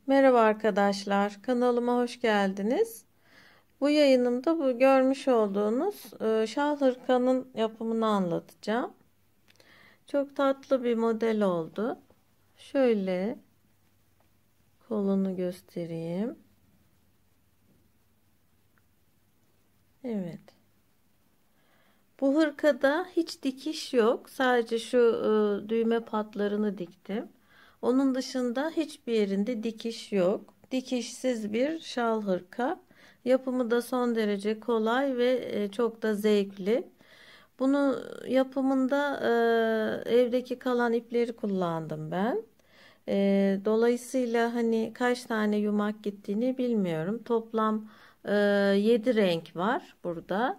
Merhaba arkadaşlar, kanalıma hoş geldiniz. Bu yayınımda bu görmüş olduğunuz şal hırkanın yapımını anlatacağım. Çok tatlı bir model oldu. Şöyle kolunu göstereyim. Evet. Bu hırkada hiç dikiş yok. Sadece şu düğme patlarını diktim. Onun dışında hiçbir yerinde dikiş yok. Dikişsiz bir şal hırka. Yapımı da son derece kolay ve çok da zevkli. Bunu yapımında evdeki kalan ipleri kullandım ben. Dolayısıyla hani kaç tane yumak gittiğini bilmiyorum. Toplam 7 renk var burada.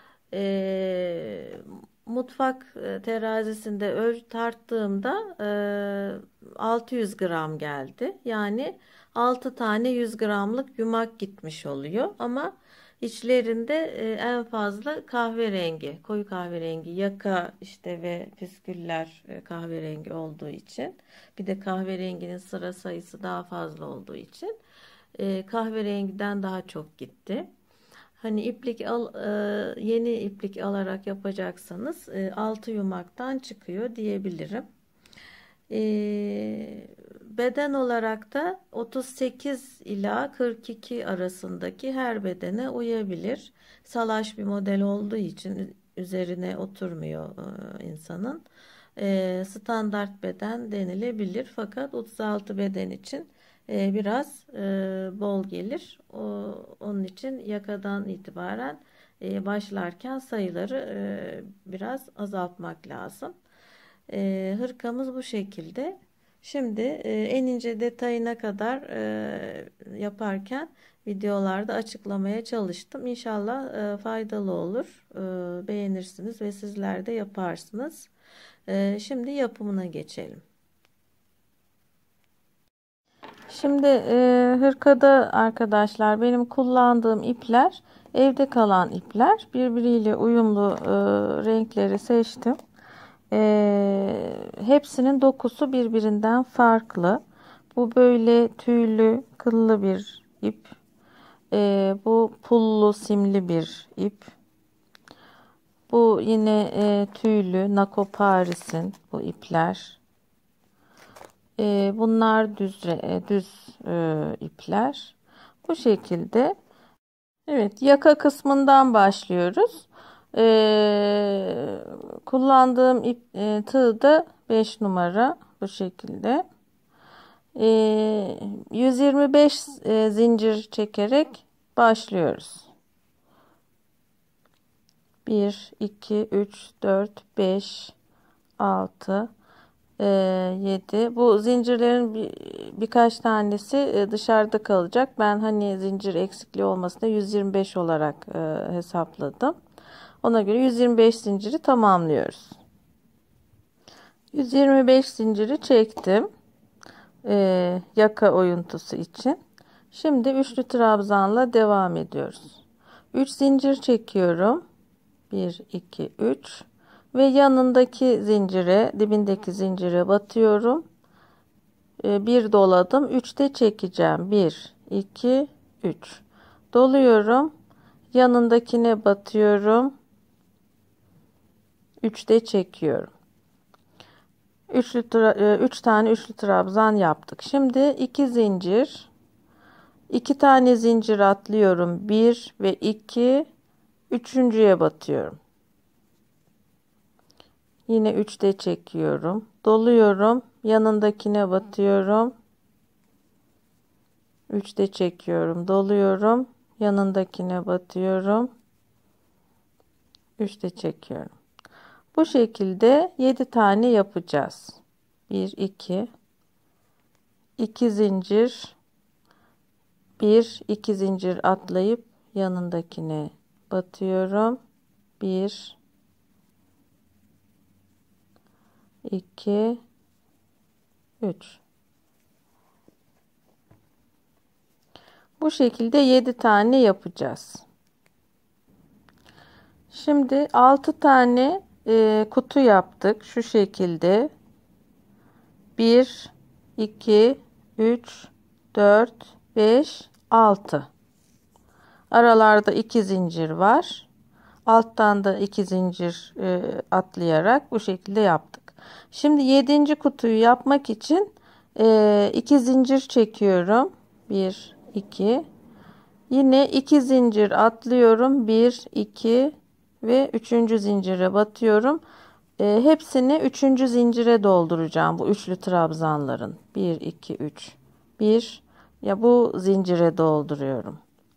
Mutfak terazisinde tarttığımda 600 gram geldi. Yani 6 tane 100 gramlık yumak gitmiş oluyor. Ama içlerinde en fazla kahverengi, koyu kahverengi yaka işte ve püsküller kahverengi olduğu için, bir de kahverenginin sıra sayısı daha fazla olduğu için kahverengiden daha çok gitti. Hani yeni iplik alarak yapacaksanız 6 yumaktan çıkıyor diyebilirim. Beden olarak da 38 ila 42 arasındaki her bedene uyabilir. Salaş bir model olduğu için üzerine oturmuyor insanın. Standart beden denilebilir, fakat 36 beden için biraz bol gelir. Onun için yakadan itibaren başlarken sayıları biraz azaltmak lazım. Hırkamız bu şekilde. Şimdi en ince detayına kadar yaparken videolarda açıklamaya çalıştım. İnşallah faydalı olur. Beğenirsiniz ve sizler de yaparsınız. Şimdi yapımına geçelim. Şimdi hırkada arkadaşlar benim kullandığım ipler evde kalan ipler. Birbiriyle uyumlu renkleri seçtim. Hepsinin dokusu birbirinden farklı. Bu böyle tüylü, kıllı bir ip. Bu pullu, simli bir ip. Bu yine tüylü, Nako Paris'in bu ipler. Bunlar düz ipler. Bu şekilde. Evet, yaka kısmından başlıyoruz. Kullandığım tığ da 5 numara bu şekilde. 125 zincir çekerek başlıyoruz. 1, 2, 3, 4, 5, 6, 7. Bu zincirlerin birkaç tanesi dışarıda kalacak. Ben hani zincir eksikliği olmasına 125 olarak hesapladım. Ona göre 125 zinciri tamamlıyoruz. 125 zinciri çektim. Yaka oyuntusu için. Şimdi üçlü trabzanla devam ediyoruz. 3 zincir çekiyorum. 1, 2, 3. Ve yanındaki zincire, dibindeki zincire batıyorum. Bir doladım. 3'te çekeceğim. 1, 2, 3. Doluyorum. Yanındakine batıyorum. 3'te çekiyorum. 3 tane üçlü trabzan yaptık. Şimdi 2 zincir. 2 tane zincir atlıyorum. 1 ve 2. Üçüncüye batıyorum. Yine 3'te çekiyorum. Doluyorum. Yanındakine batıyorum. 3'te çekiyorum. Doluyorum. Yanındakine batıyorum. 3'te çekiyorum. Bu şekilde 7 tane yapacağız. 1, 2, 2 zincir, 1, 2 zincir atlayıp yanındakine batıyorum. 1, 2, 3. Bu şekilde 7 tane yapacağız. Şimdi 6 tane kutu yaptık. Şu şekilde. 1, 2, 3, 4, 5, 6. Aralarda 2 zincir var. Alttan da 2 zincir atlayarak bu şekilde yaptık. Şimdi 7. kutuyu yapmak için 2 zincir çekiyorum. 1, 2. Yine 2 zincir atlıyorum. 1, 2 ve 3. zincire batıyorum. Hepsini 3. zincire dolduracağım bu üçlü trabzanların. 1, 2, 3. 1 ya bu zincire dolduruyorum.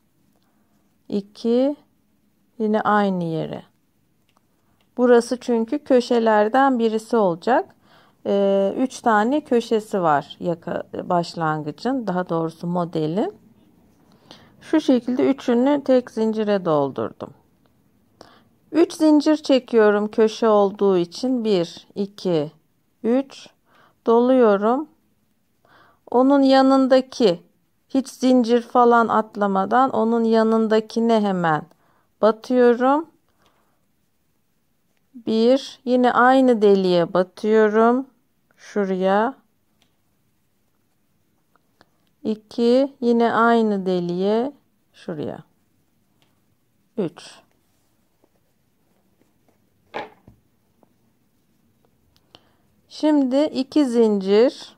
2 yine aynı yere. Burası çünkü köşelerden birisi olacak. 3 tane köşesi var başlangıcın, daha doğrusu modelin. Şu şekilde üçünü tek zincire doldurdum. 3 zincir çekiyorum köşe olduğu için. 1, 2, 3 doluyorum. Onun yanındaki hiç zincir falan atlamadan onun yanındakine hemen batıyorum. 1 yine aynı deliğe batıyorum. Şuraya. 2 yine aynı deliğe şuraya. 3. Şimdi 2 zincir.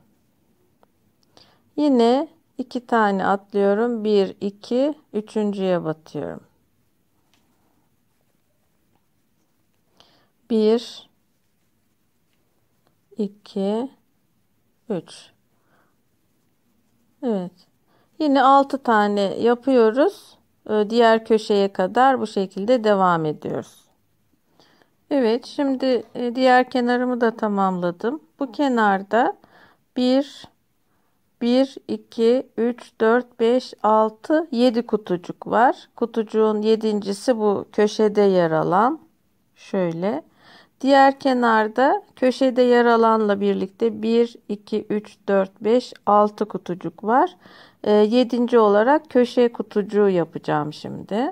Yine 2 tane atlıyorum. 1, 2, üçüncüye batıyorum. 1, 2, 3. Evet. Yine 6 tane yapıyoruz. Diğer köşeye kadar bu şekilde devam ediyoruz. Evet, şimdi diğer kenarımı da tamamladım. Bu kenarda 1, 2, 3, 4, 5, 6, 7 kutucuk var. Kutucuğun yedincisi bu köşede yer alan. Şöyle. Diğer kenarda köşede yer alanla birlikte 1, 2, 3, 4, 5, 6 kutucuk var. 7. olarak köşe kutucuğu yapacağım şimdi.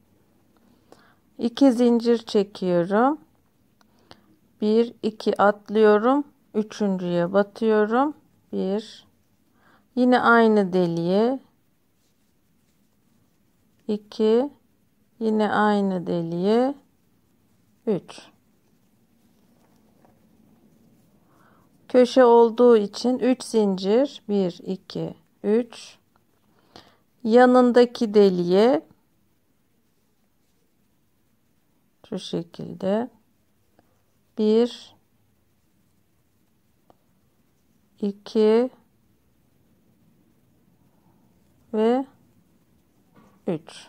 2 zincir çekiyorum. 1, 2 atlıyorum. Üçüncüye batıyorum. 1. Yine aynı deliğe. 2. Yine aynı deliğe. 3. Köşe olduğu için 3 zincir. 1, 2, 3. Yanındaki deliğe şu şekilde 1, 2 ve 3.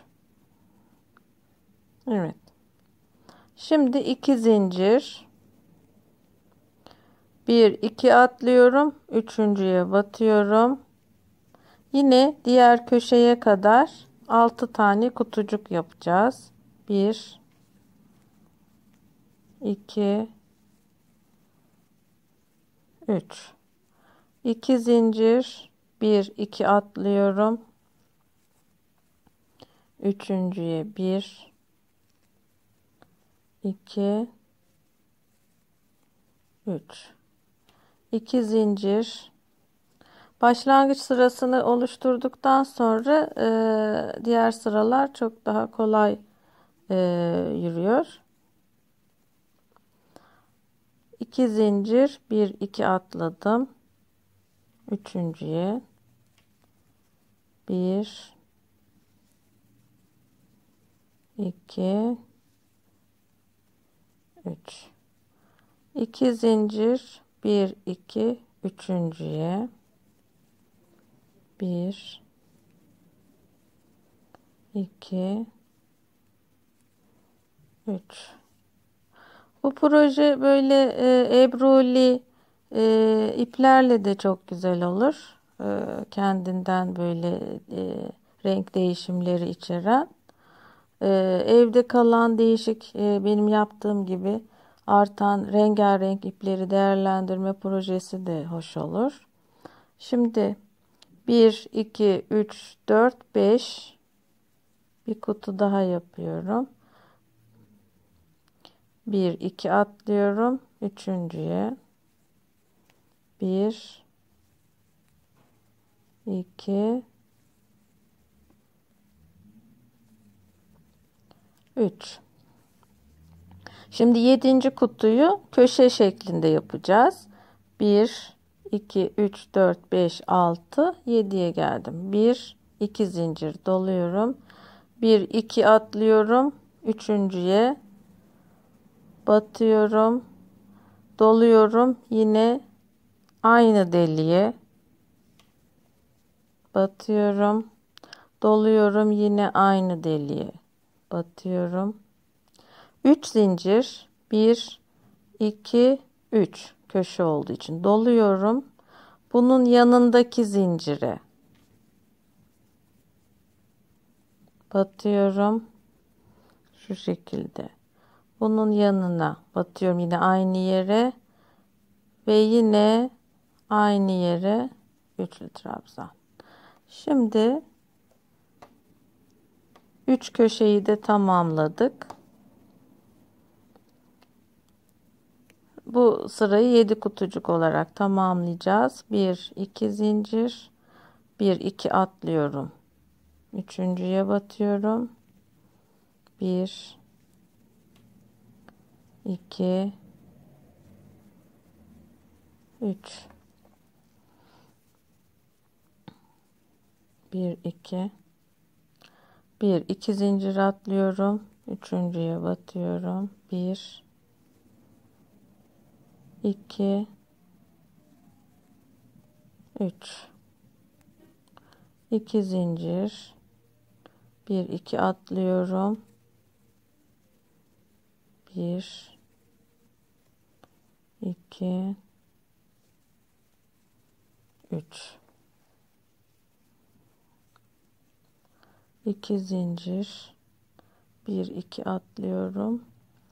Evet. Şimdi 2 zincir. 1, 2 atlıyorum. Üçüncüye batıyorum. Yine diğer köşeye kadar 6 tane kutucuk yapacağız. 1, 2, 3. 2 zincir. 1, 2 atlıyorum. Üçüncüye 1, 2, 3. 2 zincir. Başlangıç sırasını oluşturduktan sonra diğer sıralar çok daha kolay yürüyor. 2 zincir, 1, 2 atladım. Üçüncüye 1, 2, 3. 2 zincir, 1, 2, üçüncüye 1, 2, 3. Bu proje böyle ebruli iplerle de çok güzel olur. Kendinden böyle renk değişimleri içeren. Evde kalan değişik benim yaptığım gibi artan rengarenk ipleri değerlendirme projesi de hoş olur. Şimdi 1, 2, 3, 4, 5 bir kutu daha yapıyorum. 1, 2 atlıyorum. Üçüncüye 1, 2, 3. Şimdi 7. kutuyu köşe şeklinde yapacağız. 1, 2, 3, 4, 5, 6, 7'ye geldim. 1, 2 zincir doluyorum. 1, 2 atlıyorum. Üçüncüye batıyorum. Doluyorum. Yine aynı deliğe batıyorum. Doluyorum. Yine aynı deliğe batıyorum. 3 zincir. 1, 2, 3 köşe olduğu için doluyorum. Bunun yanındaki zincire batıyorum. Şu şekilde. Bunun yanına batıyorum yine aynı yere ve yine aynı yere üçlü trabzan. Şimdi 3 köşeyi de tamamladık. Bu sırayı 7 kutucuk olarak tamamlayacağız. 1, 2 zincir, 1, 2 atlıyorum. Üçüncüye batıyorum. 1, 2, 3. 1, 2. 1, 2 zincir atlıyorum. Üçüncüye batıyorum. 1, 2, 3. 2 zincir. 1, 2 atlıyorum. 1, 2, 3. 2 zincir. 1, 2 atlıyorum.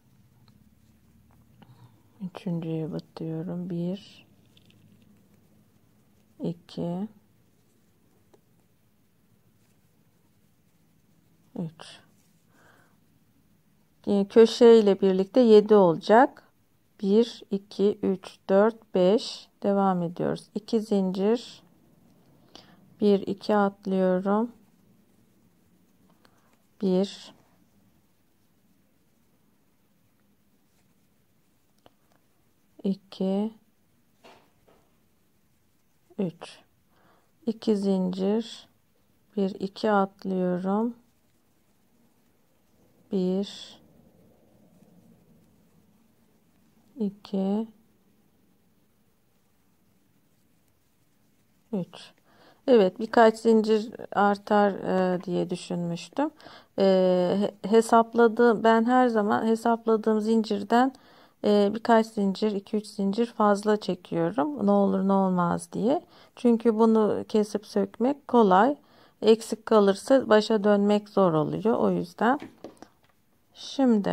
Üçüncüye batıyorum. 1, 2, 3. Köşe ile birlikte 7 olacak. 1, 2, 3, 4, 5. Devam ediyoruz. 2 zincir. 1, 2 atlıyorum. 1, 2, 3. 2 zincir. 1, 2 atlıyorum. 1, 2, 3. Evet, birkaç zincir artar diye düşünmüştüm. Ben her zaman hesapladığım zincirden birkaç zincir, 2-3 zincir fazla çekiyorum. Ne olur ne olmaz diye. Çünkü bunu kesip sökmek kolay. Eksik kalırsa başa dönmek zor oluyor. O yüzden. Şimdi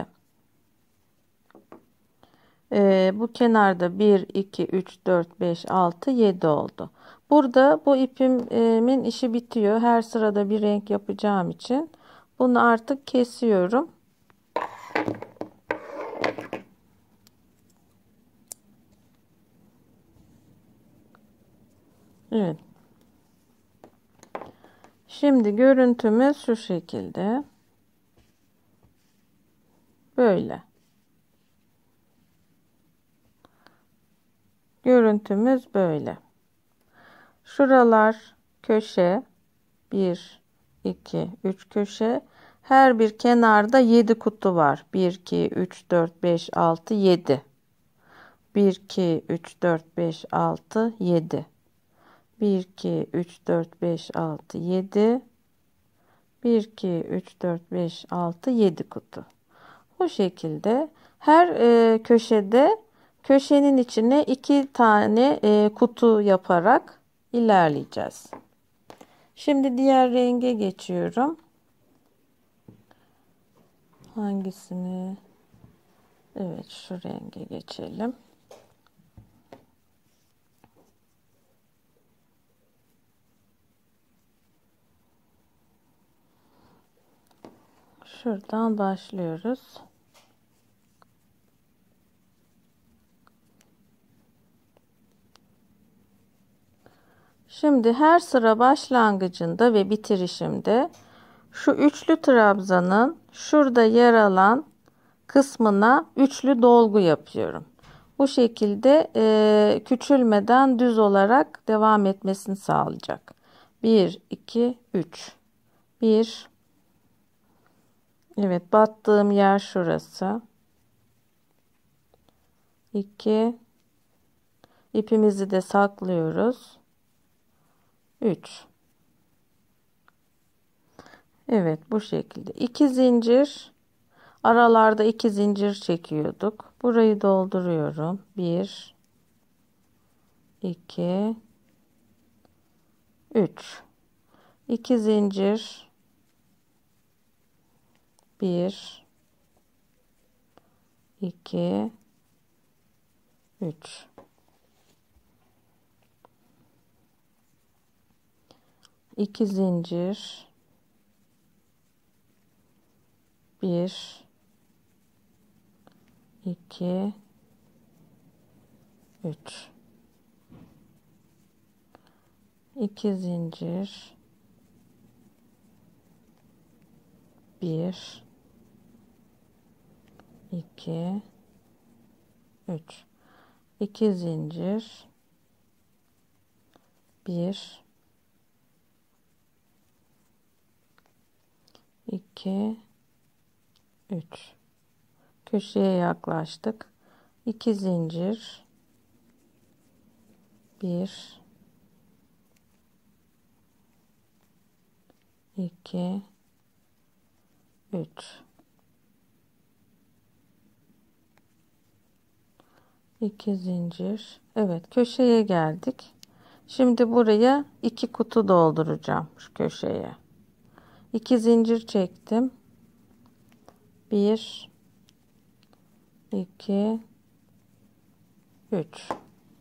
bu kenarda 1, 2, 3, 4, 5, 6, 7 oldu. Burada bu ipimin işi bitiyor. Her sırada bir renk yapacağım için bunu artık kesiyorum. Evet. Şimdi görüntümüz şu şekilde. Böyle. Görüntümüz böyle. Şuralar köşe. 1, 2, 3 köşe. Her bir kenarda 7 kutu var. 1, 2, 3, 4, 5, 6, 7. 1, 2, 3, 4, 5, 6, 7. 1, 2, 3, 4, 5, 6, 7. 1, 2, 3, 4, 5, 6, 7 kutu. Bu şekilde her köşenin içine 2 tane kutu yaparak ilerleyeceğiz. Şimdi diğer renge geçiyorum. Hangisini? Evet, şu renge geçelim. Şuradan başlıyoruz. Şimdi her sıra başlangıcında ve bitirişimde şu üçlü trabzanın şurada yer alan kısmına üçlü dolgu yapıyorum. Bu şekilde küçülmeden düz olarak devam etmesini sağlayacak. 1, 2, 3. 1. Evet, battığım yer şurası. 2. İpimizi de saklıyoruz. 3. Evet, bu şekilde. 2 zincir. Aralarda 2 zincir çekiyorduk. Burayı dolduruyorum. 1, 2, 3. 2 zincir. 1, 2, 3. 2 zincir. 1, 2, 3. 2 zincir. 1, 2, 3. 2 zincir. 1, 2, 3. Köşeye yaklaştık. 2 zincir. 1, 2, 3. 2 zincir. Evet, köşeye geldik. Şimdi buraya 2 kutu dolduracağım şu köşeye. 2 zincir çektim. 1, 2, 3.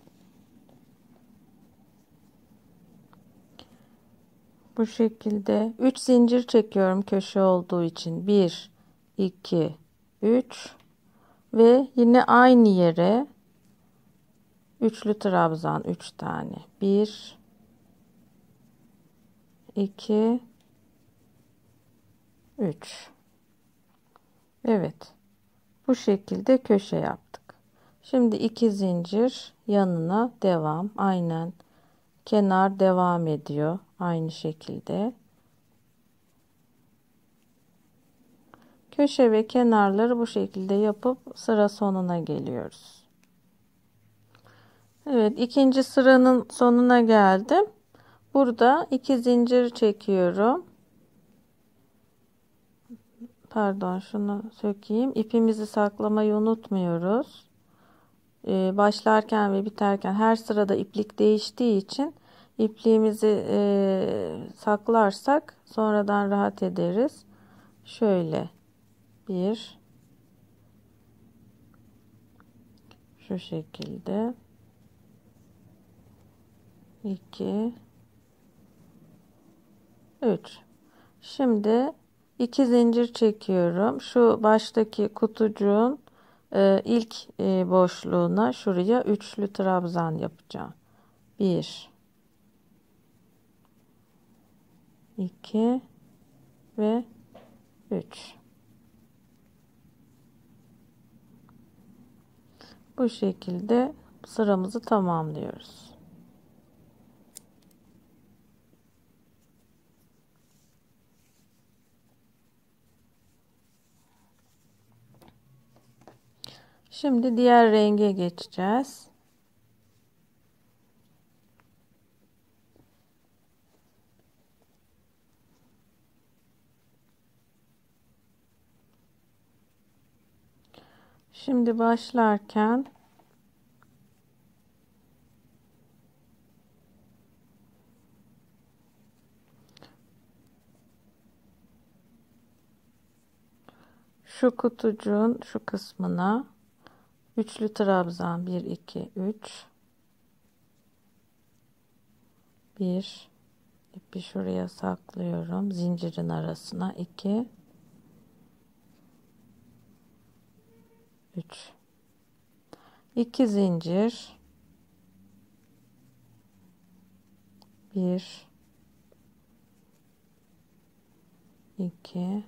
Bu şekilde 3 zincir çekiyorum köşe olduğu için. 1, 2, 3 ve yine aynı yere üçlü trabzan 3 tane. 1, 2, 3. Evet. Bu şekilde köşe yaptık. Şimdi 2 zincir yanına devam. Aynen. Kenar devam ediyor. Aynı şekilde. Köşe ve kenarları bu şekilde yapıp sıra sonuna geliyoruz. Evet, ikinci sıranın sonuna geldim. Burada 2 zincir çekiyorum. Pardon, şunu sökeyim. İpimizi saklamayı unutmuyoruz. Başlarken ve biterken her sırada iplik değiştiği için ipliğimizi saklarsak sonradan rahat ederiz. Şöyle bir, şu şekilde 2, 3. Şimdi 2 zincir çekiyorum. Şu baştaki kutucuğun ilk boşluğuna şuraya üçlü trabzan yapacağım. 1, 2 ve 3. Bu şekilde sıramızı tamamlıyoruz. Şimdi diğer renge geçeceğiz. Şimdi başlarken şu kutucuğun şu kısmına üçlü trabzan 1, 2, 3, 1, ipi şuraya saklıyorum, zincirin arasına 2, 3, 2 zincir, 1 2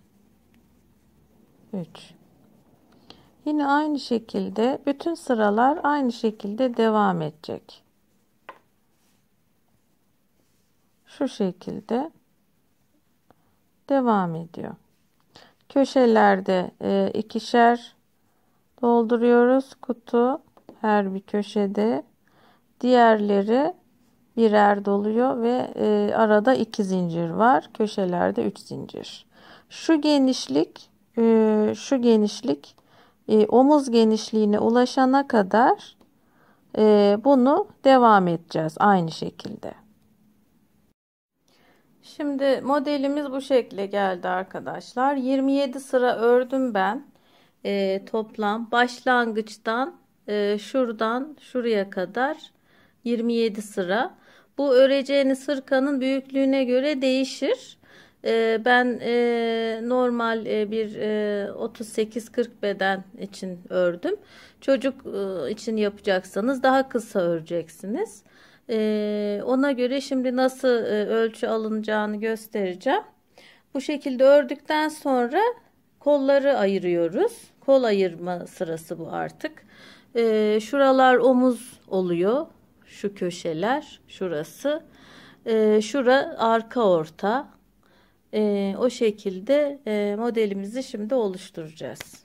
3. Yine aynı şekilde bütün sıralar aynı şekilde devam edecek. Şu şekilde devam ediyor. Köşelerde ikişer dolduruyoruz kutu her bir köşede. Diğerleri birer doluyor ve arada 2 zincir var. Köşelerde 3 zincir. Şu genişlik omuz genişliğine ulaşana kadar bunu devam edeceğiz aynı şekilde. Şimdi modelimiz bu şekle geldi arkadaşlar. 27 sıra ördüm ben. Toplam başlangıçtan şuradan şuraya kadar 27 sıra. Bu öreceğiniz hırkanın büyüklüğüne göre değişir. Ben normal bir 38-40 beden için ördüm. Çocuk için yapacaksanız daha kısa öreceksiniz. Ona göre şimdi nasıl ölçü alınacağını göstereceğim. Bu şekilde ördükten sonra kolları ayırıyoruz. Kol ayırma sırası bu artık. Şuralar omuz oluyor. Şu köşeler, şurası. Şura arka orta. O şekilde modelimizi şimdi oluşturacağız.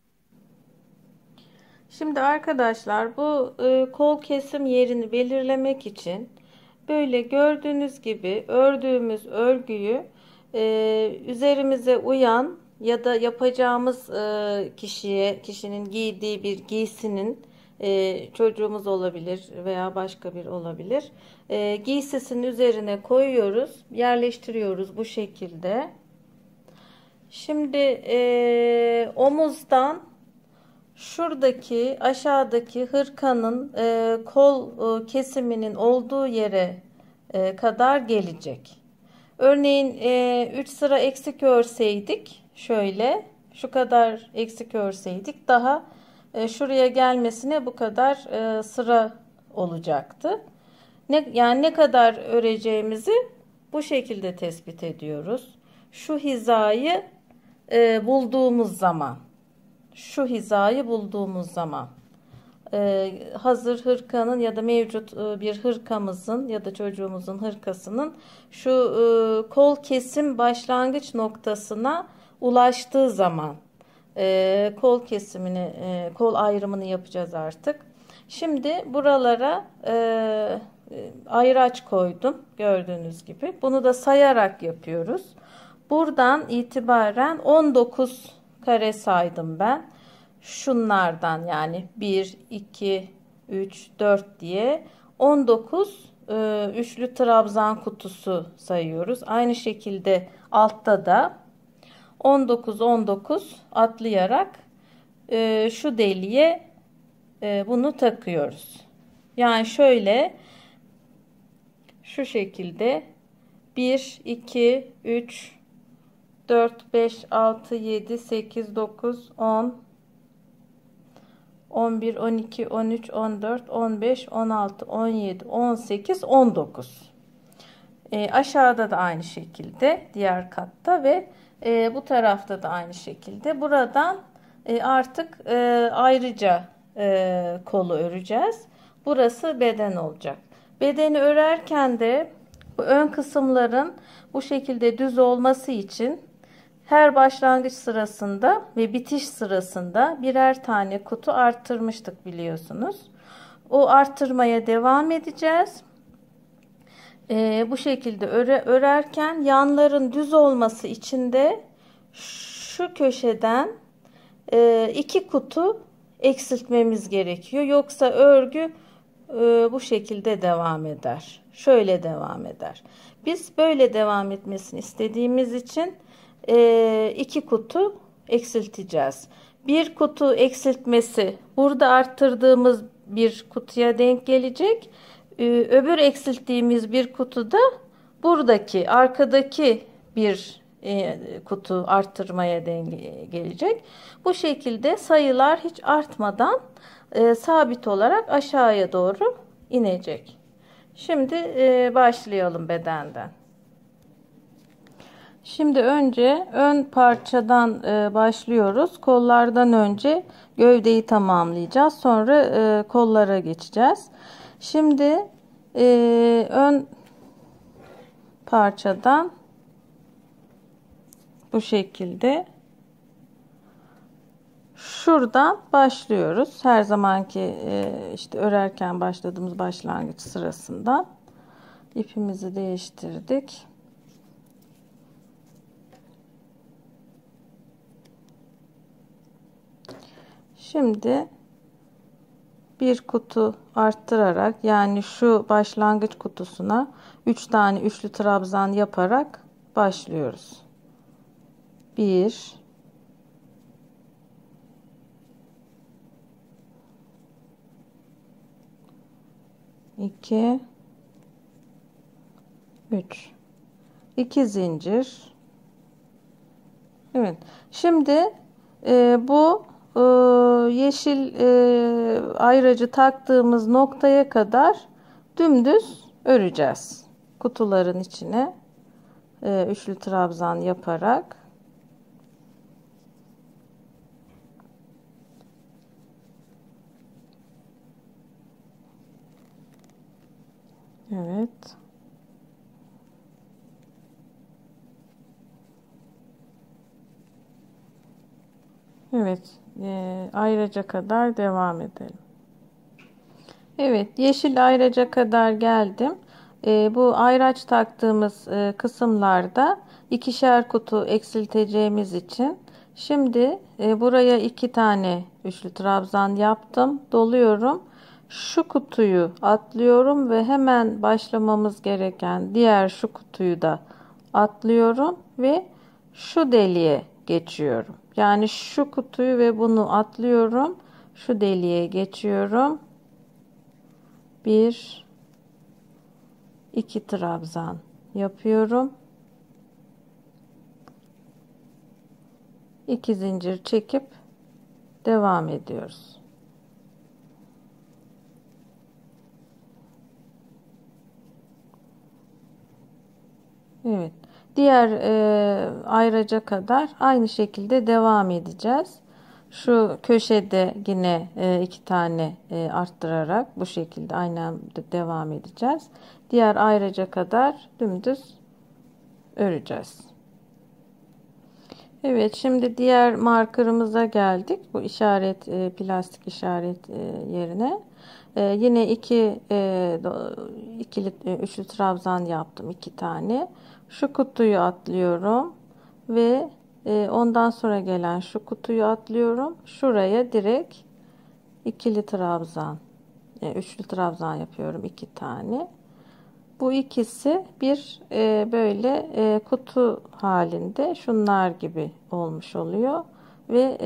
Şimdi arkadaşlar bu kol kesim yerini belirlemek için böyle gördüğünüz gibi ördüğümüz örgüyü üzerimize uyan ya da yapacağımız kişinin giydiği bir giysinin çocuğumuz olabilir veya başka bir olabilir. Giysisinin üzerine koyuyoruz, yerleştiriyoruz bu şekilde. Şimdi omuzdan şuradaki aşağıdaki hırkanın kol kesiminin olduğu yere kadar gelecek. Örneğin 3 sıra eksik örseydik şöyle şu kadar eksik örseydik daha şuraya gelmesine bu kadar sıra olacaktı. Yani ne kadar öreceğimizi bu şekilde tespit ediyoruz. Şu hizayı bulduğumuz zaman. Şu hizayı bulduğumuz zaman hazır hırkanın ya da mevcut bir hırkamızın ya da çocuğumuzun hırkasının şu kol kesim başlangıç noktasına ulaştığı zaman kol kesimini, kol ayrımını yapacağız artık. Şimdi buralara ayraç koydum gördüğünüz gibi. Bunu da sayarak yapıyoruz. Buradan itibaren 19 kare saydım ben. Şunlardan yani 1, 2, 3, 4 diye 19 üçlü trabzan kutusu sayıyoruz. Aynı şekilde altta da 19 19 atlayarak şu deliğe bunu takıyoruz. Yani şöyle şu şekilde 1, 2, 3, 4, 5, 6, 7, 8, 9, 10, 11, 12, 13, 14, 15, 16, 17, 18, 19. Aşağıda da aynı şekilde diğer katta ve bu tarafta da aynı şekilde. Buradan artık ayrıca kolu öreceğiz. Burası beden olacak. Bedeni örerken de bu ön kısımların bu şekilde düz olması için her başlangıç sırasında ve bitiş sırasında birer tane kutu arttırmıştık biliyorsunuz. O arttırmaya devam edeceğiz. Bu şekilde örerken yanların düz olması için de şu köşeden 2 kutu eksiltmemiz gerekiyor. Yoksa örgü bu şekilde devam eder. Şöyle devam eder. Biz böyle devam etmesini istediğimiz için 2 kutu eksilteceğiz. Bir kutu eksiltmesi burada arttırdığımız bir kutuya denk gelecek. Öbür eksilttiğimiz bir kutu da buradaki arkadaki bir kutu arttırmaya denk gelecek. Bu şekilde sayılar hiç artmadan sabit olarak aşağıya doğru inecek. Şimdi başlayalım bedenden. Şimdi önce ön parçadan başlıyoruz. Kollardan önce gövdeyi tamamlayacağız. Sonra kollara geçeceğiz. Şimdi ön parçadan bu şekilde şuradan başlıyoruz. Her zamanki işte örerken başladığımız başlangıç sırasından ipimizi değiştirdik. Şimdi bir kutu arttırarak, yani şu başlangıç kutusuna 3 tane üçlü trabzan yaparak başlıyoruz. 1 2 3 2 zincir. Evet. Şimdi bu yeşil ayracı taktığımız noktaya kadar dümdüz öreceğiz. Kutuların içine üçlü trabzan yaparak. Evet. Evet. Ayraca kadar devam edelim. Evet. Yeşil ayraca kadar geldim. Bu ayraç taktığımız kısımlarda ikişer kutu eksilteceğimiz için şimdi buraya 2 tane üçlü trabzan yaptım. Doluyorum. Şu kutuyu atlıyorum ve hemen başlamamız gereken diğer şu kutuyu da atlıyorum ve şu deliğe geçiyorum. Yani şu kutuyu ve bunu atlıyorum. Şu deliğe geçiyorum. 1 2 trabzan yapıyorum. 2 zincir çekip devam ediyoruz. Evet. Diğer ayraca kadar aynı şekilde devam edeceğiz. Şu köşede yine 2 tane arttırarak bu şekilde aynı anda devam edeceğiz. Diğer ayraca kadar dümdüz öreceğiz. Evet, şimdi diğer markerımıza geldik. Bu işaret plastik işaret yerine. Yine ikili üçlü trabzan yaptım, 2 tane. Şu kutuyu atlıyorum ve ondan sonra gelen şu kutuyu atlıyorum. Şuraya direkt ikili trabzan, üçlü trabzan yapıyorum, 2 tane. Bu ikisi bir böyle kutu halinde şunlar gibi olmuş oluyor ve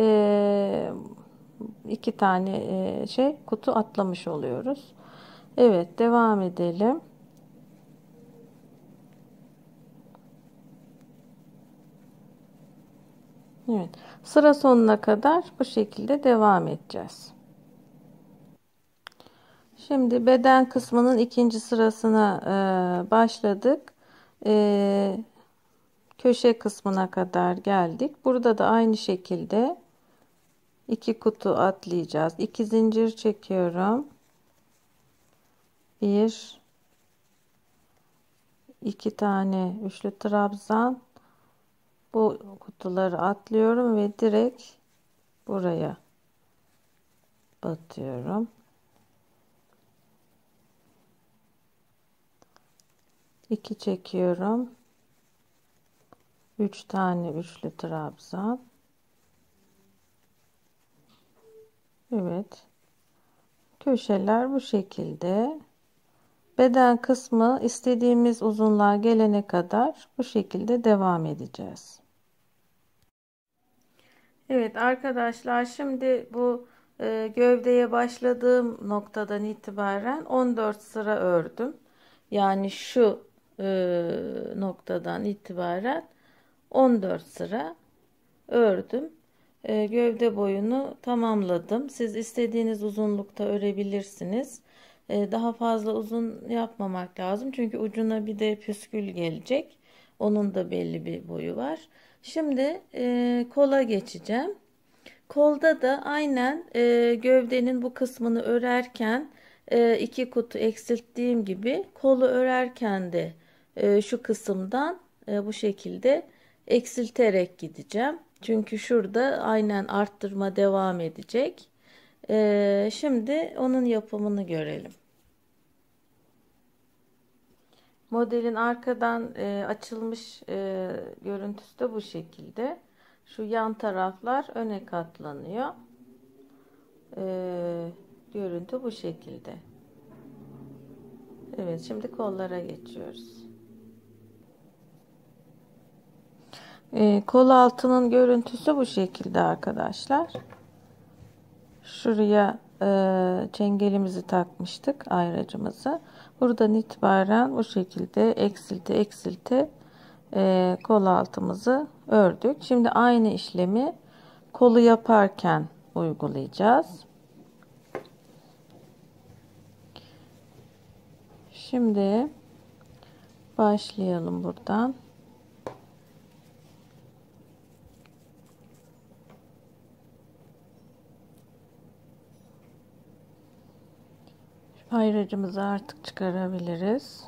2 tane kutu atlamış oluyoruz. Evet, devam edelim. Evet, sıra sonuna kadar bu şekilde devam edeceğiz. Şimdi beden kısmının ikinci sırasına başladık. Köşe kısmına kadar geldik. Burada da aynı şekilde 2 kutu atlayacağız. 2 zincir çekiyorum. 1 2 tane üçlü trabzan. Bu kutuları atlıyorum ve direkt buraya batıyorum. 2 çekiyorum. 3 tane üçlü trabzan. Evet. Köşeler bu şekilde. Beden kısmı istediğimiz uzunluğa gelene kadar bu şekilde devam edeceğiz. Evet arkadaşlar, şimdi bu gövdeye başladığım noktadan itibaren 14 sıra ördüm. Yani şu noktadan itibaren 14 sıra ördüm. Gövde boyunu tamamladım. Siz istediğiniz uzunlukta örebilirsiniz. Daha fazla uzun yapmamak lazım. Çünkü ucuna bir de püskül gelecek. Onun da belli bir boyu var. Şimdi kola geçeceğim. Kolda da aynen gövdenin bu kısmını örerken 2 kutu eksilttiğim gibi kolu örerken de şu kısımdan bu şekilde eksilterek gideceğim. Çünkü şurada aynen arttırma devam edecek. Şimdi onun yapımını görelim. Modelin arkadan açılmış görüntüsü de bu şekilde. Şu yan taraflar öne katlanıyor. Görüntü bu şekilde. Evet, şimdi kollara geçiyoruz. Kol altının görüntüsü bu şekilde arkadaşlar. Şuraya çengelimizi takmıştık, ayracımızı. Buradan itibaren bu şekilde eksilte eksilte kol altımızı ördük. Şimdi aynı işlemi kolu yaparken uygulayacağız. Şimdi başlayalım buradan. Ayracımızı artık çıkarabiliriz.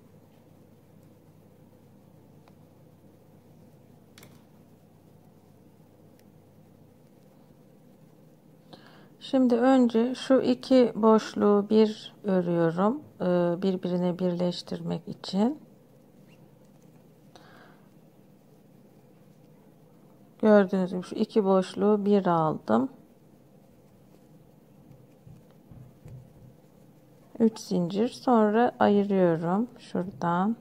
Şimdi önce şu iki boşluğu bir örüyorum. Birbirine birleştirmek için. Gördüğünüz gibi şu iki boşluğu bir aldım. 3 zincir, sonra ayırıyorum şuradan.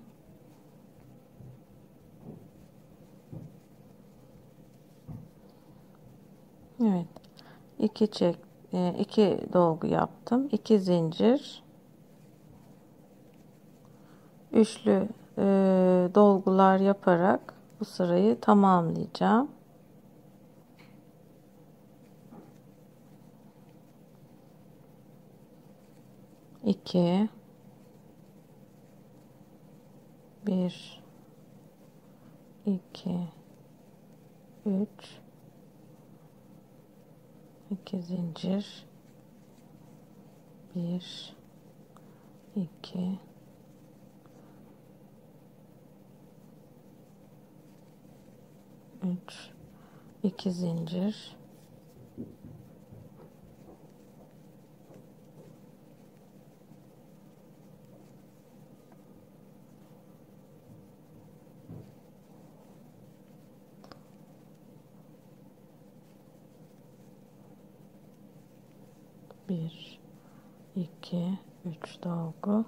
Evet. 2 dolgu yaptım. 2 zincir. Üçlü dolgular yaparak bu sırayı tamamlayacağım. İki, bir, iki, üç, 2 zincir, bir, iki, üç, 2 zincir, bir, iki, üç dolgu.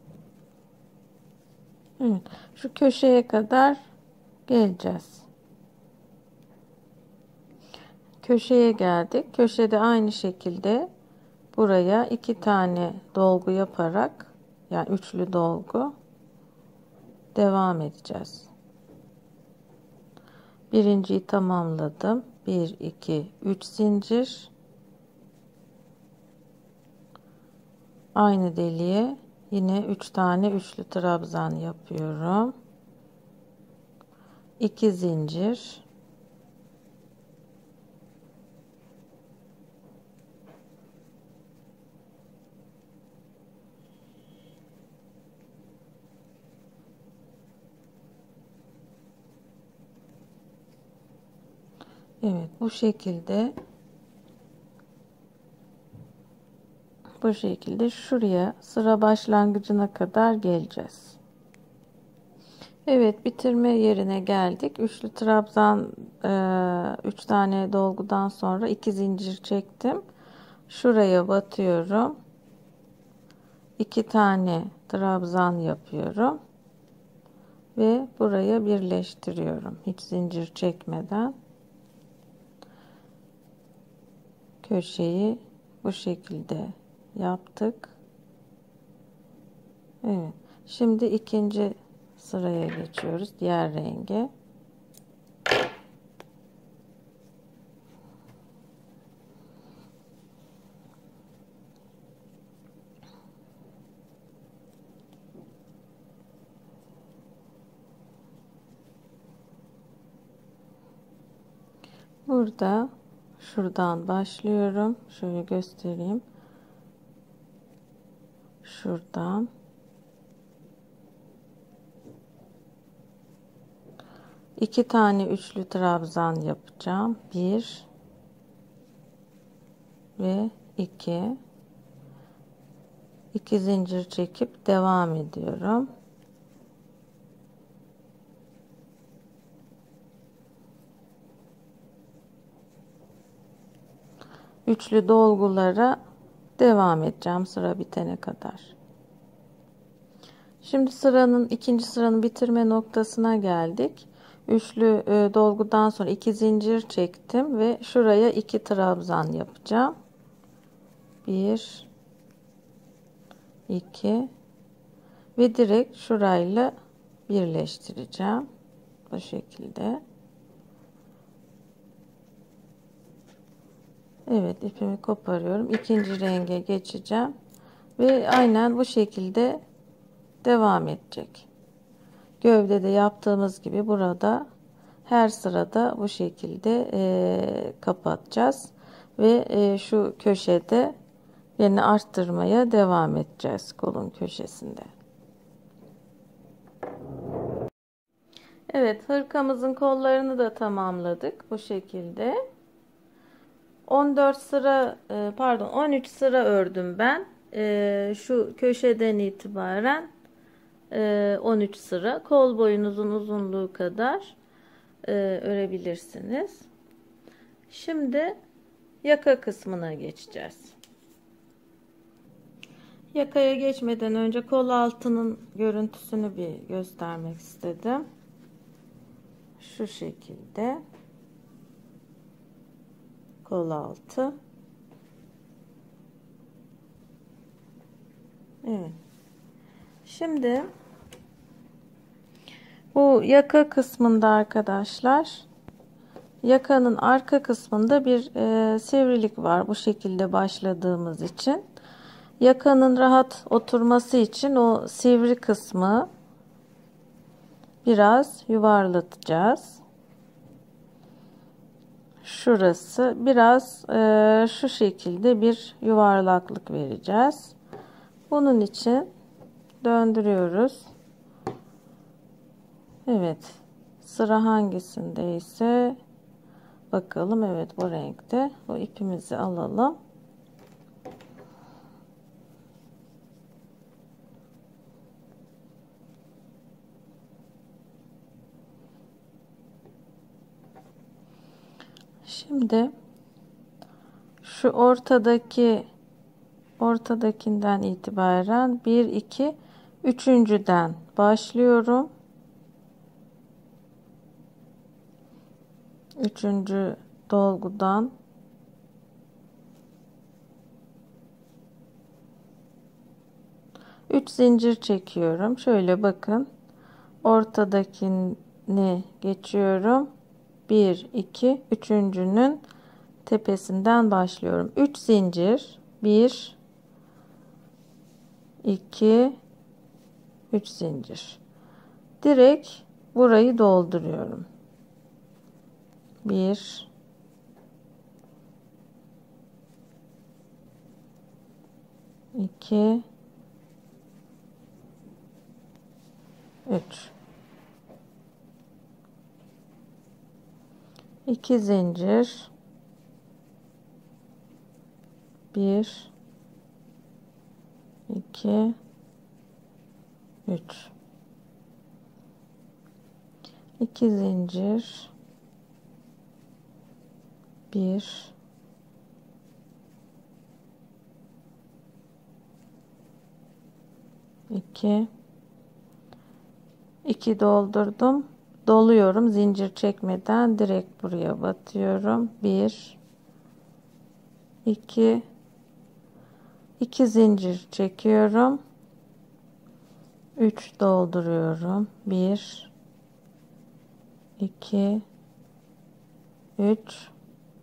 Evet, şu köşeye kadar geleceğiz. Köşeye geldik. Köşede aynı şekilde buraya 2 tane dolgu yaparak, yani üçlü dolgu devam edeceğiz. Birinciyi tamamladım. 1, 2, 3 zincir. Aynı deliğe yine 3 tane üçlü trabzan yapıyorum. 2 zincir. Evet, bu şekilde şuraya, sıra başlangıcına kadar geleceğiz. Evet, bitirme yerine geldik. Üçlü trabzan 3 tane dolgudan sonra 2 zincir çektim. Şuraya batıyorum. 2 tane trabzan yapıyorum ve buraya birleştiriyorum. Hiç zincir çekmeden. Köşeyi bu şekilde yaptık. Evet. Şimdi ikinci sıraya geçiyoruz. Diğer renge. Burada şuradan başlıyorum. Şöyle göstereyim. Şuradan 2 tane üçlü trabzan yapacağım. 1 ve 2. 2 zincir çekip devam ediyorum. Üçlü dolgulara devam edeceğim sıra bitene kadar. Şimdi ikinci sıranın bitirme noktasına geldik. Üçlü dolgudan sonra 2 zincir çektim ve şuraya 2 trabzan yapacağım. 1 2 ve direkt şurayla birleştireceğim. Bu şekilde. Evet, ipimi koparıyorum. İkinci renge geçeceğim ve aynen bu şekilde devam edecek. Gövdede yaptığımız gibi burada her sırada bu şekilde kapatacağız ve şu köşede yine arttırmaya devam edeceğiz kolun köşesinde. Evet, hırkamızın kollarını da tamamladık bu şekilde. 13 sıra ördüm ben. Şu köşeden itibaren 13 sıra. Kol boyunuzun uzunluğu kadar örebilirsiniz. Şimdi yaka kısmına geçeceğiz. Yakaya geçmeden önce kol altının görüntüsünü bir göstermek istedim. Şu şekilde kol altı. Evet. Şimdi bu yaka kısmında arkadaşlar, yakanın arka kısmında bir sivrilik var. Bu şekilde başladığımız için yakanın rahat oturması için o sivri kısmı biraz yuvarlatacağız. Şurası biraz şu şekilde bir yuvarlaklık vereceğiz. Bunun için döndürüyoruz. Evet, sıra hangisindeyse bakalım. Evet, bu renkte. Bu ipimizi alalım. Şimdi şu ortadakinden itibaren 1 2 üçüncüden başlıyorum. Üçüncü dolgudan üç zincir çekiyorum. Şöyle bakın. Ortadakini geçiyorum. 1 2 üçüncünün tepesinden başlıyorum. 3 zincir. 1 2 3 zincir. Direkt burayı dolduruyorum. 1 2 3 2 zincir, 1 2 3 2 zincir, 1 2 2 doldurdum. Doluyorum, zincir çekmeden direkt buraya batıyorum. 1 2 2 zincir çekiyorum. 3 dolduruyorum. 1 2 3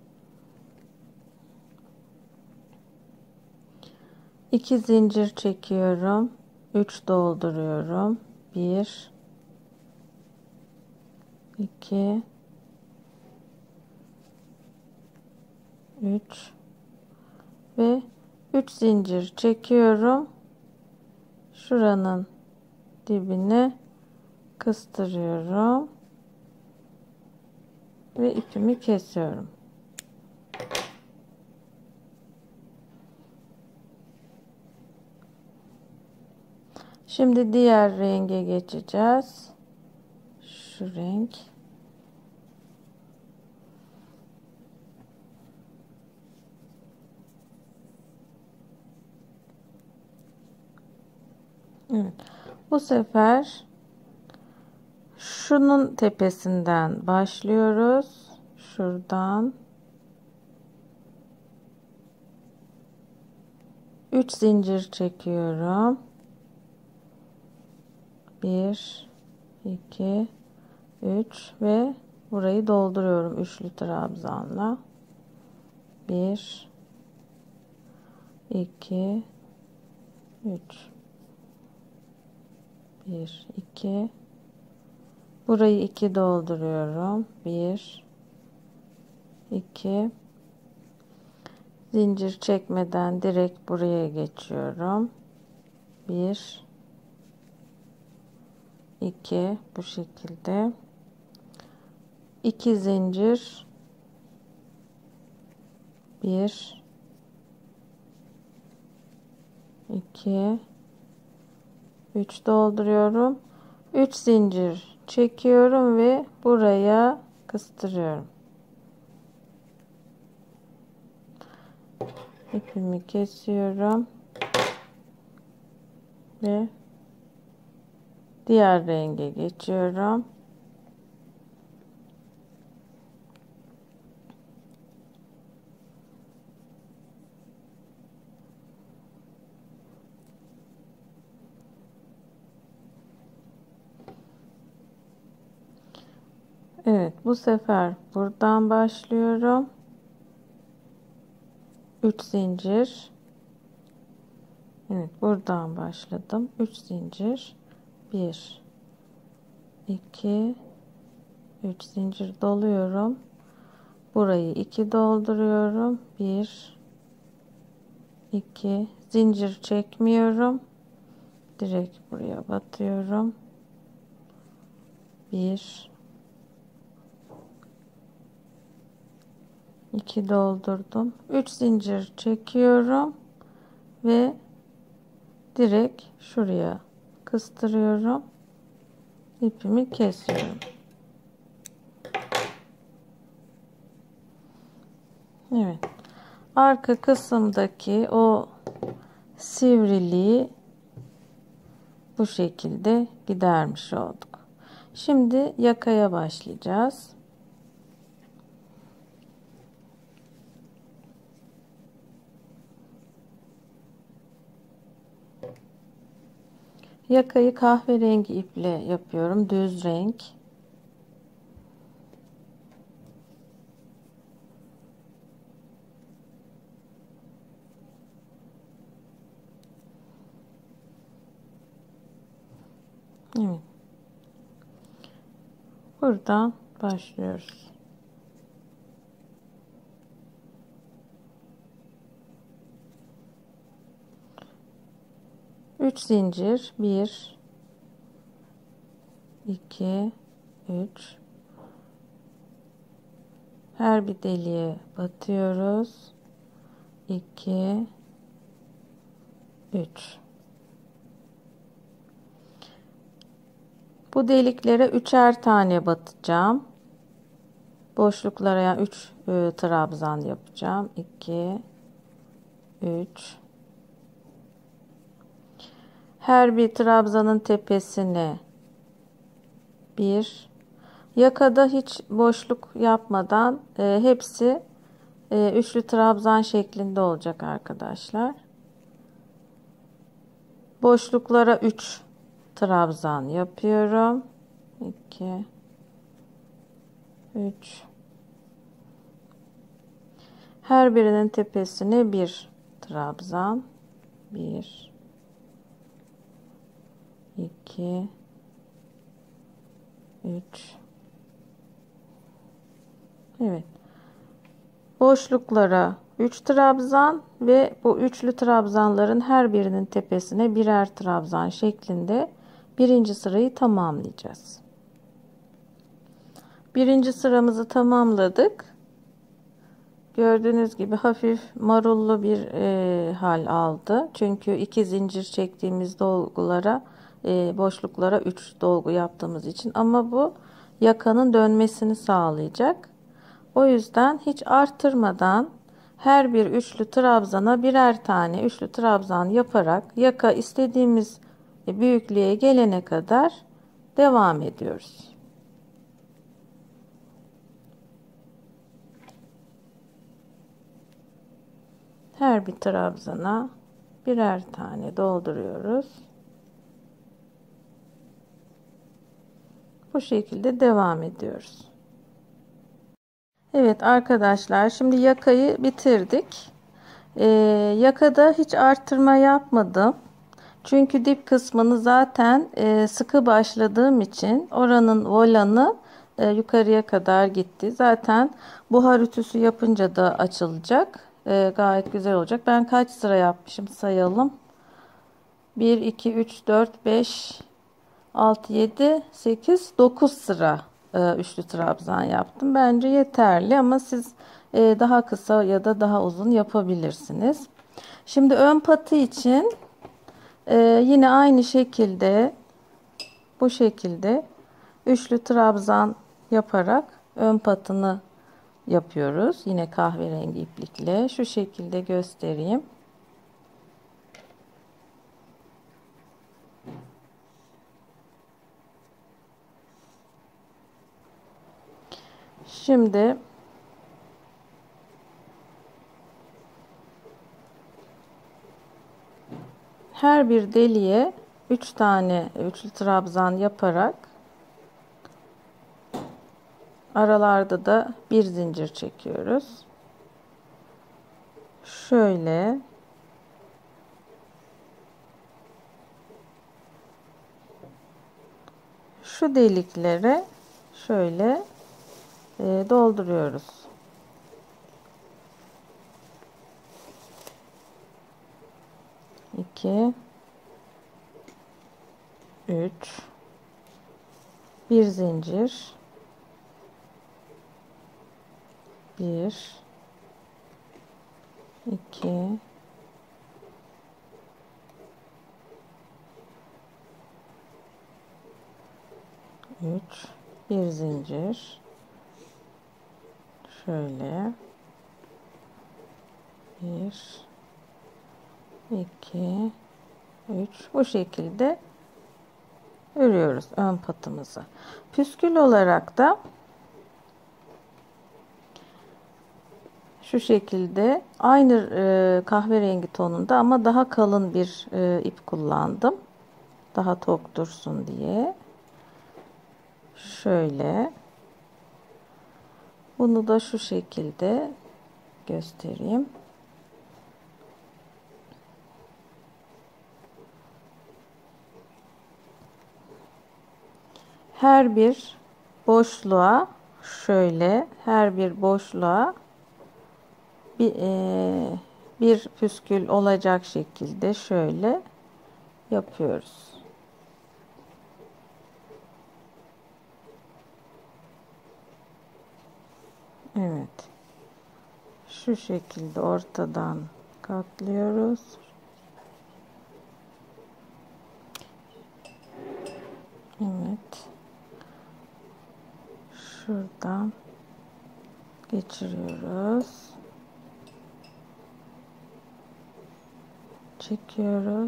2 zincir çekiyorum. 3 dolduruyorum. 1 2 3 ve 3 zincir çekiyorum. Şuranın dibine kıstırıyorum ve ipimi kesiyorum. Şimdi diğer renge geçeceğiz. Şu renk. Evet. Bu sefer şunun tepesinden başlıyoruz. Şuradan 3 zincir çekiyorum. 1 2 3 ve burayı dolduruyorum üçlü trabzanla. 1 2 3 1 2 burayı 2 dolduruyorum. 1 2 zincir çekmeden direkt buraya geçiyorum. 1 2 bu şekilde 2 zincir 1 2 3 dolduruyorum. 3 zincir çekiyorum ve buraya kıstırıyorum. İpimi kesiyorum ve diğer renge geçiyorum. Evet, bu sefer buradan başlıyorum. 3 zincir. Evet, buradan başladım. 3 zincir. 1 2 3 zincir doluyorum. Burayı 2 dolduruyorum. 1 2 zincir çekmiyorum. Direkt buraya batıyorum. 1 2 doldurdum. 3 zincir çekiyorum ve direkt şuraya kıstırıyorum. İpimi kesiyorum. Evet. Arka kısımdaki o sivriliği bu şekilde gidermiş olduk. Şimdi yakaya başlayacağız. Yakayı kahverengi iple yapıyorum. Düz renk. Evet. Buradan başlıyoruz. Üç zincir. 1 2 3 her bir deliğe batıyoruz. 2 3 bu deliklere üçer tane batacağım. Boşluklara yani 3 trabzan yapacağım. 2 3 her bir trabzanın tepesine 1 yakada hiç boşluk yapmadan hepsi üçlü trabzan şeklinde olacak arkadaşlar. Boşluklara 3 trabzan yapıyorum. 2 3 her birinin tepesine bir trabzan. 1 2 3 evet. boşluklara 3 trabzan ve bu üçlü trabzanların her birinin tepesine birer trabzan şeklinde birinci sırayı tamamlayacağız. Birinci sıramızı tamamladık. Gördüğünüz gibi hafif marullu bir hal aldı. Çünkü 2 zincir çektiğimiz dolgulara, boşluklara 3 dolgu yaptığımız için, ama bu yakanın dönmesini sağlayacak. O yüzden hiç artırmadan her bir üçlü trabzana birer tane üçlü trabzan yaparak yaka istediğimiz büyüklüğe gelene kadar devam ediyoruz. Her bir trabzana birer tane dolduruyoruz. Bu şekilde devam ediyoruz. Evet arkadaşlar, şimdi yakayı bitirdik. Yakada hiç arttırma yapmadım. Çünkü dip kısmını zaten sıkı başladığım için oranın volanı yukarıya kadar gitti. Zaten buhar ütüsü yapınca da açılacak. Gayet güzel olacak. Ben kaç sıra yapmışım sayalım. 1, 2, 3, 4, 5, 6, 7, 8, 9 sıra üçlü trabzan yaptım. Bence yeterli, ama siz daha kısa ya da daha uzun yapabilirsiniz. Şimdi ön patı için yine aynı şekilde bu şekilde üçlü trabzan yaparak ön patını yapıyoruz. Yine kahverengi iplikle şu şekilde göstereyim. Şimdi her bir deliğe 3 tane üçlü trabzan yaparak aralarda da bir zincir çekiyoruz. Şöyle şu deliklere şöyle dolduruyoruz. İki, üç, bir zincir, bir, iki, üç, bir zincir, şöyle, bir, iki, üç, bu şekilde örüyoruz ön patımızı. Püskül olarak da şu şekilde aynı kahverengi tonunda ama daha kalın bir ip kullandım. Daha tok dursun diye. Şöyle. Bunu da şu şekilde göstereyim. Her bir boşluğa şöyle her bir boşluğa bir püskül olacak şekilde şöyle yapıyoruz. Evet. Şu şekilde ortadan katlıyoruz. Evet. Şuradan geçiriyoruz. Çekiyoruz.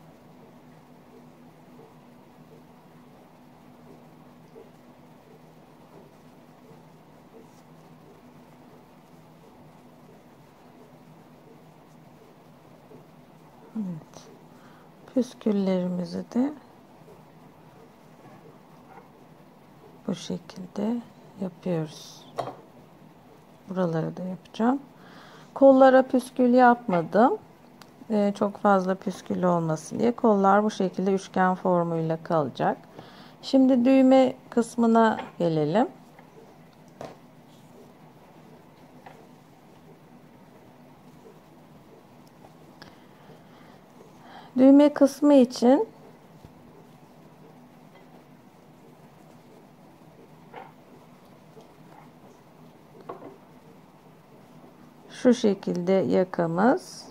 Evet. Püsküllerimizi de bu şekilde yapıyoruz. Buraları da yapacağım. Kollara püskül yapmadım. Çok fazla püskül olmasın diye. Kollar bu şekilde üçgen formuyla kalacak. Şimdi düğme kısmına gelelim. Düğme kısmı için şu şekilde yakamız,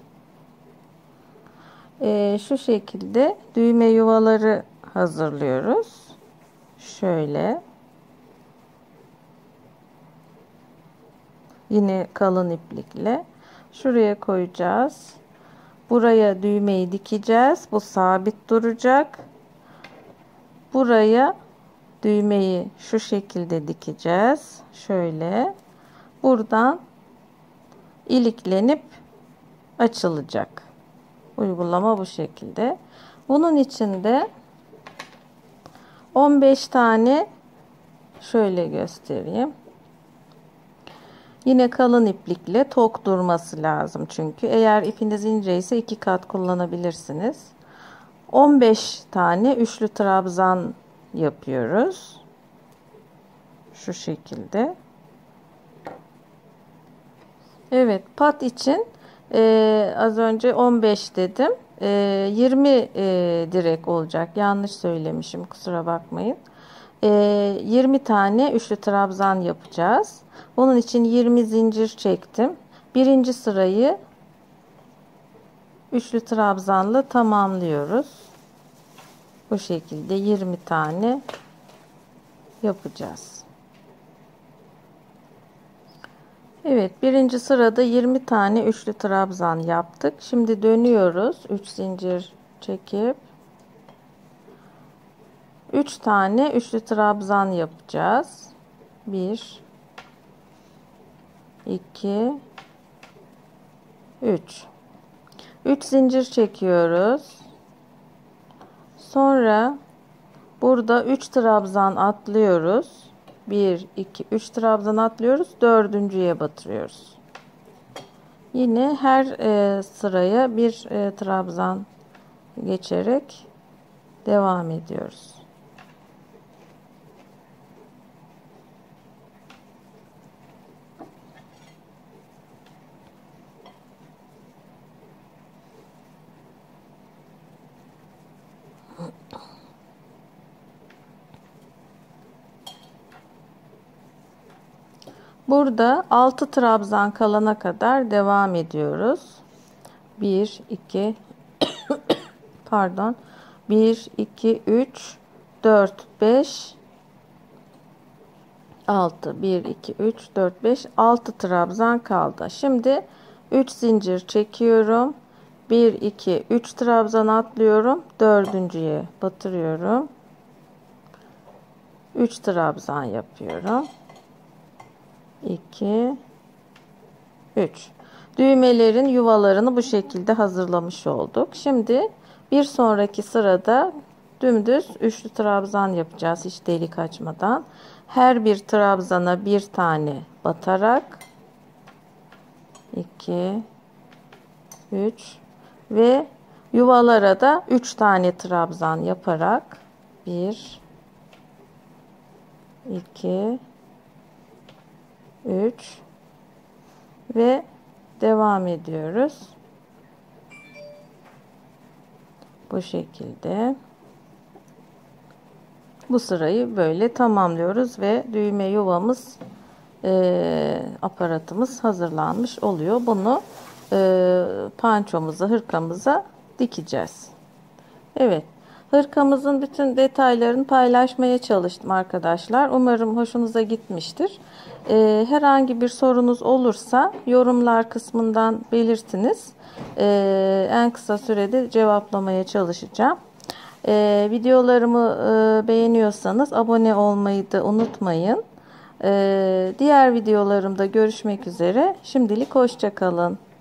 şu şekilde düğme yuvaları hazırlıyoruz. Şöyle yine kalın iplikle şuraya koyacağız. Buraya düğmeyi dikeceğiz. Bu sabit duracak. Buraya düğmeyi şu şekilde dikeceğiz. Şöyle buradan iliklenip açılacak. Uygulama bu şekilde. Bunun için de 15 tane şöyle göstereyim. Yine kalın iplikle tok durması lazım çünkü. Eğer ipiniz ince ise 2 kat kullanabilirsiniz. 15 tane üçlü trabzan yapıyoruz. Şu şekilde. Evet, pat için az önce 15 dedim. 20 direk olacak. Yanlış söylemişim, kusura bakmayın. 20 tane üçlü trabzan yapacağız. Bunun için 20 zincir çektim. Birinci sırayı üçlü trabzanla tamamlıyoruz. Bu şekilde 20 tane yapacağız. Evet, birinci sırada 20 tane üçlü trabzan yaptık. Şimdi dönüyoruz. 3 zincir çekip 3 tane üçlü trabzan yapacağız. 1 2 3 3 zincir çekiyoruz. Sonra burada 3 trabzan atlıyoruz. 1 2 3 trabzan atlıyoruz. Dördüncüye batırıyoruz. Yine her sıraya bir trabzan geçerek devam ediyoruz. Burada 6 trabzan kalana kadar devam ediyoruz. 1 2 pardon 1 2 3 4 5 6 1 2 3 4 5 6 trabzan kaldı. Şimdi 3 zincir çekiyorum. 1 2 3 trabzan atlıyorum. Dördüncüye batırıyorum. 3 trabzan yapıyorum. 2 3 düğmelerin yuvalarını bu şekilde hazırlamış olduk. Şimdi bir sonraki sırada dümdüz üçlü trabzan yapacağız hiç delik açmadan. Her bir trabzana bir tane batarak 2 3 ve yuvalara da 3 tane trabzan yaparak 1 2 3 ve devam ediyoruz. Bu şekilde bu sırayı böyle tamamlıyoruz ve düğme yuvamız aparatımız hazırlanmış oluyor. Bunu pançomuza, hırkamıza dikeceğiz. Evet, hırkamızın bütün detaylarını paylaşmaya çalıştım arkadaşlar. Umarım hoşunuza gitmiştir. Herhangi bir sorunuz olursa yorumlar kısmından belirtiniz. En kısa sürede cevaplamaya çalışacağım. Videolarımı beğeniyorsanız abone olmayı da unutmayın. Diğer videolarımda görüşmek üzere. Şimdilik hoşça kalın.